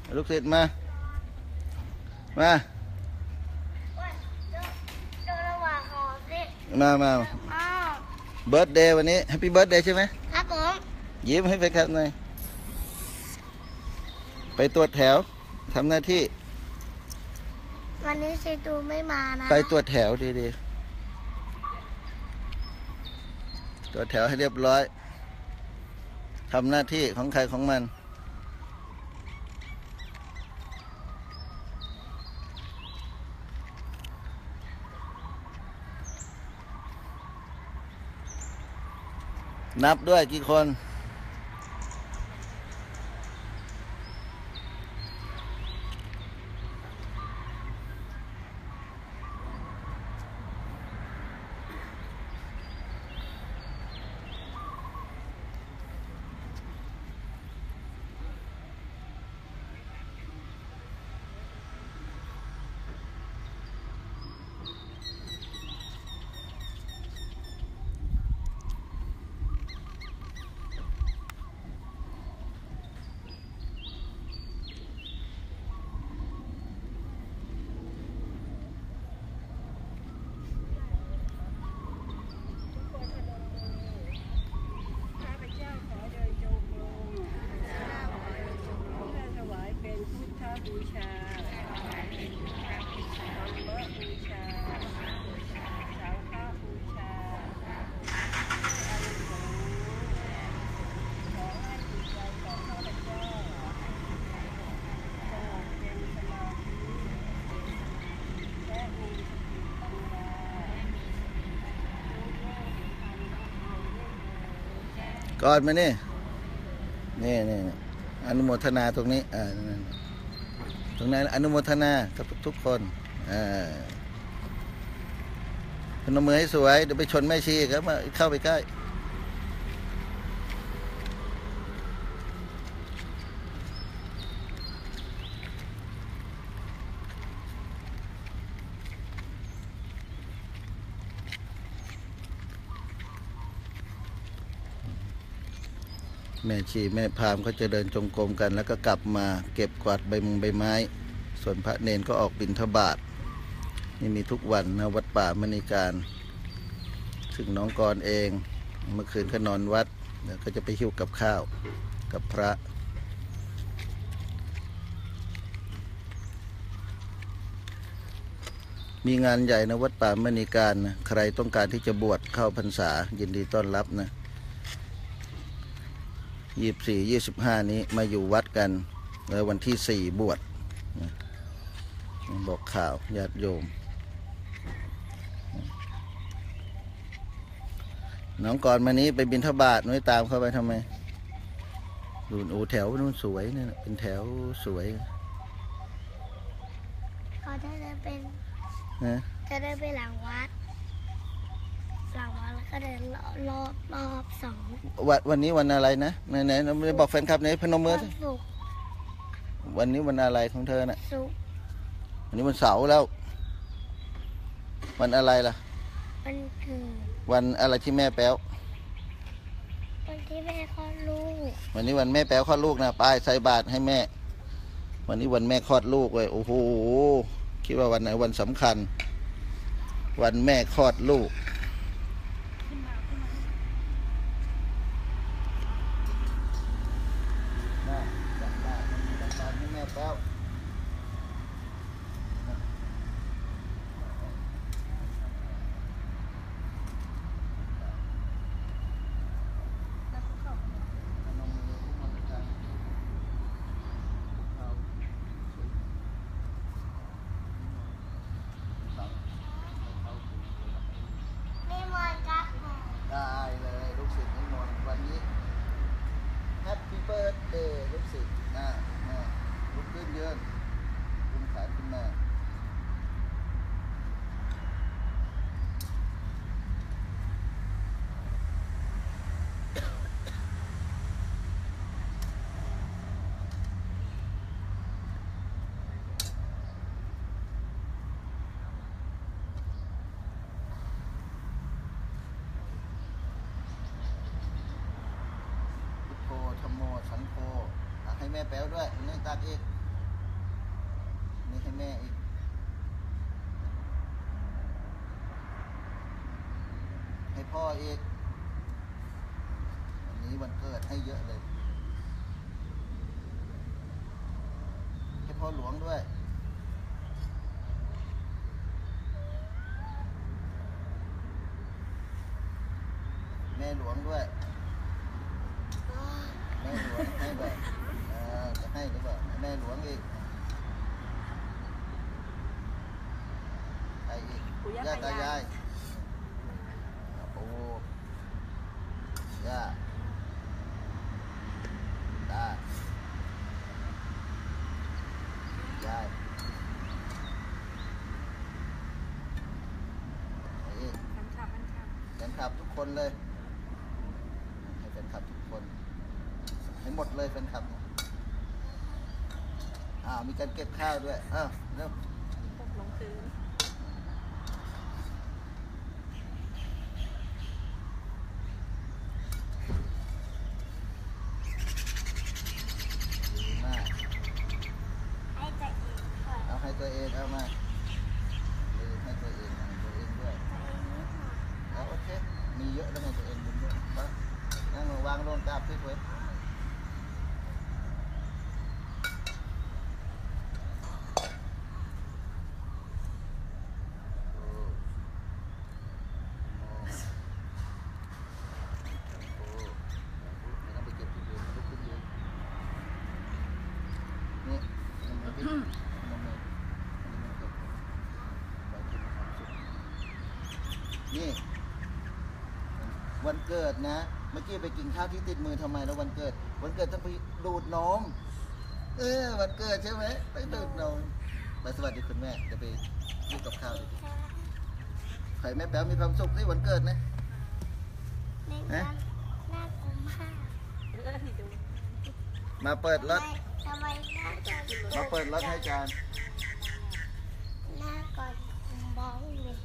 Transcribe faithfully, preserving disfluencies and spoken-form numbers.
ลูกศิษย์มามามามาเบิร์ดเดย์วันนี้แฮปปี้เบิร์ดเดย์ใช่ไหมครับผมยิ้มให้แฟนคลับหน่อยไปตรวจแถวทำหน้าที่วันนี้เซตูไม่มานะไปตรวจแถวดีๆตรวจแถวให้เรียบร้อยทำหน้าที่ของใครของมันนับด้วยกี่คนบูชาธรรมบูชาสังฆบูชาอานิสงส์ขอให้จิตใจของข้าพเจ้าสงบเป็นสมาธิและมีสติปัญญาก่อนมานี่นี่นี่อนุโมทนาตรงนี้อ่าตรงนั้นอนุโมทนากับทุกคนอ่าพนมมือให้สวยเดี๋ยวไปชนแม่ชีครับมาเข้าไปใกล้แม่ชีแม่พราหมณ์เขาจะเดินจงกรมกันแล้วก็กลับมาเก็บกวาดใบมุงใบไม้ส่วนพระเนนก็ออกบิณฑบาตนี่มีทุกวันนะวัดป่ามณีการซึ่งน้องกรเองเมื่อคืนก็นอนวัดเดี๋ยวก็จะไปหิ้วกับข้าวกับพระมีงานใหญ่นะวัดป่ามณีการนะใครต้องการที่จะบวชเข้าพรรษายินดีต้อนรับนะยี่สิบสี่ ยี่สิบห้านี้มาอยู่วัดกันแล้ววันที่สี่บวชบอกข่าวญาติโยมน้องก่อนมานี้ไปบิณฑบาตน้อยตามเข้าไปทำไมดูโอ้แถวนู้นสวยเนี่ยเป็นแถวสวยก็จะได้เป็นนะจะได้ไปหลังวัดหลังวัดแล้วก็เดินรอบรอบสองวันวันนี้วันอะไรนะไหนไหนเราไม่บอกแฟนคลับไหนพนมมือสิวันนี้วันอะไรของเธอน่ะวันนี้วันเสาร์แล้ววันอะไรล่ะวันเกิดวันอะไรที่แม่แป๊ววันที่แม่คลอดลูกวันนี้วันแม่แป๊วคลอดลูกนะป้ายใส่บาตรให้แม่วันนี้วันแม่คลอดลูกเลยโอ้โหคิดว่าวันไหนวันสำคัญวันแม่คลอดลูกแล้วไม่มอนครับได้เลยลูกศิษย์นิมนต์วันนี้ Happy Birthday ลูกศิษย์อ่าลุกขึ้นยืนลุกขาขึ้นมาพุทโธธัมโมสังโฆให้แม่แป๊วด้วยนี่ตักอีกแม่อีกให้พ่ออีกวันนี้วันเกิดให้เยอะเลยให้พ่อหลวงด้วยแม่หลวงด้วยแม่หลวงให้แบบจะให้หรือเปล่าแม่หลวงอีกใครอีกปู่ย่าย่าตาตายายายโอ้ย่าตายายใครอีกขันขับขันขับแฟนคลับทุกคนเลยให้แฟนคลับทุกคนให้หมดเลยแฟนคลับเนี่ยอ้าวมีการเก็บข้าวด้วยอ้าวเริ่มตกลงพื้นดีมากให้ตัวเองก่อนเอาให้ตัวเองเอามาลืมให้ตัวเองให้ตัวเองด้วยตัวเองนิดหน่อยเอาโอเคมีเยอะแล้วให้ตัวเองบุญด้วยไปนั่งลงวางลงกราบที่เว้ยนี่วันเกิดนะเมื่อกี้ไปกินข้าวที่ติดมือทำไมแล้ววันเกิด วันเกิดต้องไปดูดนมเออวันเกิดใช่ไหมไปดูดนมไปสวัสดีคุณแม่จะไปยุ่งกับข้าวดิใครแม่แป๋วมีความสุขที่วันเกิดนะในนั้นน่ากลัวมากเออให้ดูมาเปิดรถทำไมหน้าก่อนมาเปิดรถให้จานหน้าก่อนมองเลย